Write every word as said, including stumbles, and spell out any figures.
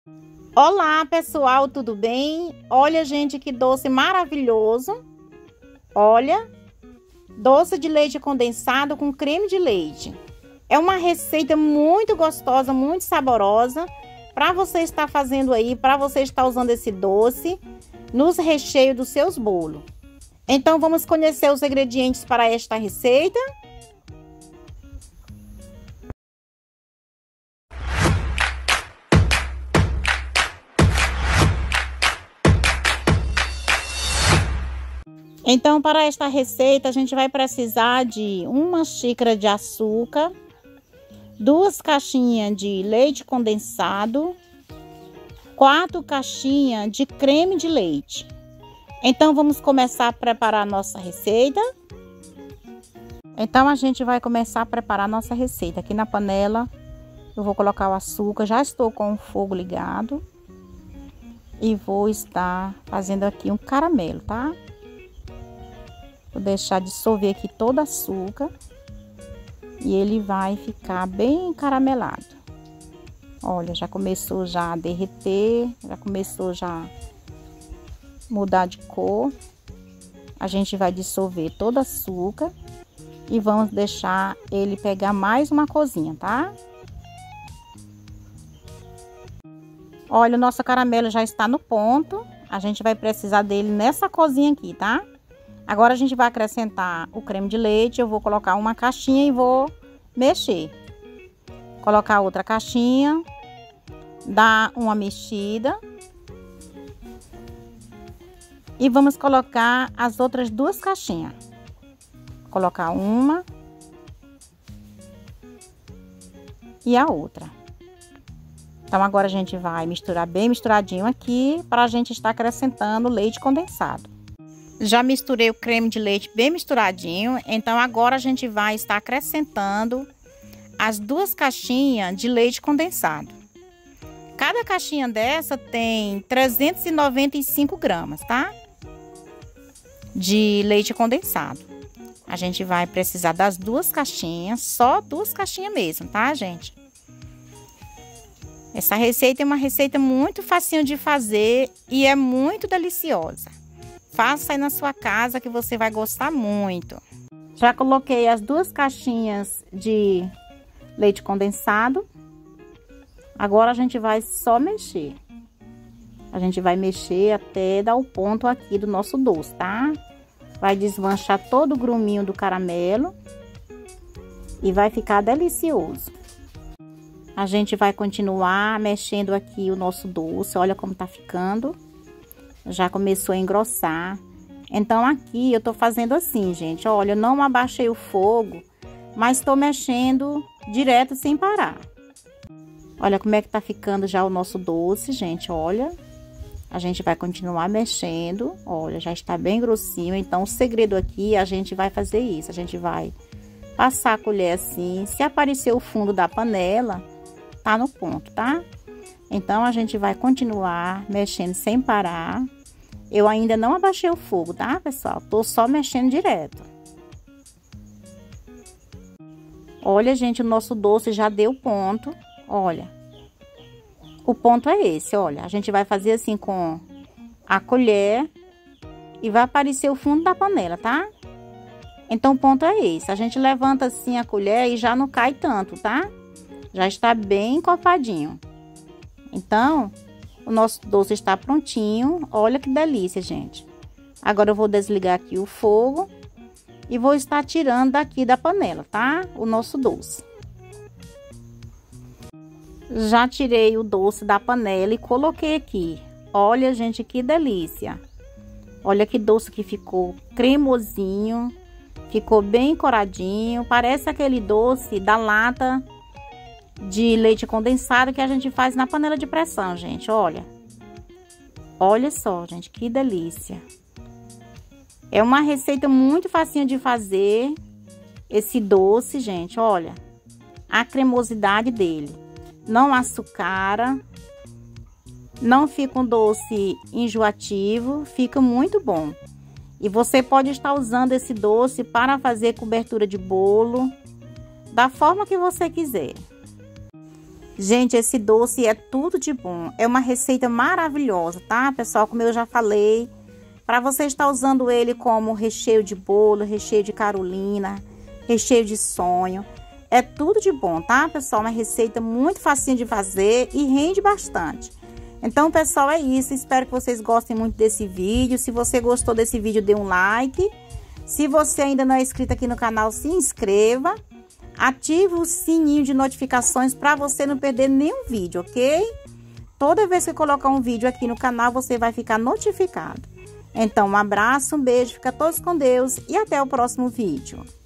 Olá pessoal, tudo bem? Olha gente, que doce maravilhoso. Olha, doce de leite condensado com creme de leite. É uma receita muito gostosa, muito saborosa, para você estar fazendo aí, para você estar usando esse doce nos recheios dos seus bolos. Então vamos conhecer os ingredientes para esta receita. Então, para esta receita, a gente vai precisar de uma xícara de açúcar, duas caixinhas de leite condensado, quatro caixinhas de creme de leite. Então, vamos começar a preparar a nossa receita. Então, a gente vai começar a preparar a nossa receita. Aqui na panela, eu vou colocar o açúcar, já estou com o fogo ligado. E vou estar fazendo aqui um caramelo, tá? Vou deixar dissolver aqui todo o açúcar e ele vai ficar bem caramelado. Olha, já começou já a derreter, já começou já a mudar de cor. A gente vai dissolver todo o açúcar e vamos deixar ele pegar mais uma corzinha, tá? Olha, o nosso caramelo já está no ponto. A gente vai precisar dele nessa corzinha aqui, tá? Agora a gente vai acrescentar o creme de leite. Eu vou colocar uma caixinha e vou mexer. Colocar outra caixinha. Dar uma mexida. E vamos colocar as outras duas caixinhas. Colocar uma. E a outra. Então agora a gente vai misturar bem misturadinho aqui. Para a gente estar acrescentando leite condensado. Já misturei o creme de leite bem misturadinho, então agora a gente vai estar acrescentando as duas caixinhas de leite condensado. Cada caixinha dessa tem trezentos e noventa e cinco gramas, tá? De leite condensado. A gente vai precisar das duas caixinhas, só duas caixinhas mesmo, tá, gente? Essa receita é uma receita muito facinho de fazer e é muito deliciosa. Faça aí na sua casa que você vai gostar muito. Já coloquei as duas caixinhas de leite condensado. Agora a gente vai só mexer. A gente vai mexer até dar o ponto aqui do nosso doce, tá? Vai desmanchar todo o gruminho do caramelo. E vai ficar delicioso. A gente vai continuar mexendo aqui o nosso doce. Olha como tá ficando. Já começou a engrossar. Então aqui eu tô fazendo assim, gente. Olha, eu não abaixei o fogo, mas tô mexendo direto sem parar. Olha como é que tá ficando já o nosso doce, gente, olha. A gente vai continuar mexendo. Olha, já está bem grossinho. Então o segredo aqui, a gente vai fazer isso. A gente vai passar a colher assim. Se aparecer o fundo da panela, tá no ponto, tá? Então, a gente vai continuar mexendo sem parar. Eu ainda não abaixei o fogo, tá, pessoal? Tô só mexendo direto. Olha, gente, o nosso doce já deu ponto. Olha. O ponto é esse, olha. A gente vai fazer assim com a colher. E vai aparecer o fundo da panela, tá? Então, o ponto é esse. A gente levanta assim a colher e já não cai tanto, tá? Já está bem encorpadinho. Então, o nosso doce está prontinho. Olha que delícia, gente. Agora eu vou desligar aqui o fogo e vou estar tirando daqui da panela, tá? O nosso doce. Já tirei o doce da panela e coloquei aqui. Olha, gente, que delícia. Olha que doce que ficou cremosinho. Ficou bem coradinho. Parece aquele doce da lata de leite condensado que a gente faz na panela de pressão, gente, olha. Olha só, gente, que delícia. É uma receita muito facinha de fazer, esse doce, gente, olha. A cremosidade dele. Não açucara, não fica um doce enjoativo, fica muito bom. E você pode estar usando esse doce para fazer cobertura de bolo, da forma que você quiser. Gente, esse doce é tudo de bom. É uma receita maravilhosa, tá, pessoal? Como eu já falei, para você estar usando ele como recheio de bolo, recheio de carolina, recheio de sonho. É tudo de bom, tá, pessoal? Uma receita muito facinho de fazer e rende bastante. Então, pessoal, é isso. Espero que vocês gostem muito desse vídeo. Se você gostou desse vídeo, dê um like. Se você ainda não é inscrito aqui no canal, se inscreva. Ative o sininho de notificações para você não perder nenhum vídeo, ok? Toda vez que eu colocar um vídeo aqui no canal, você vai ficar notificado. Então, um abraço, um beijo, fica todos com Deus e até o próximo vídeo.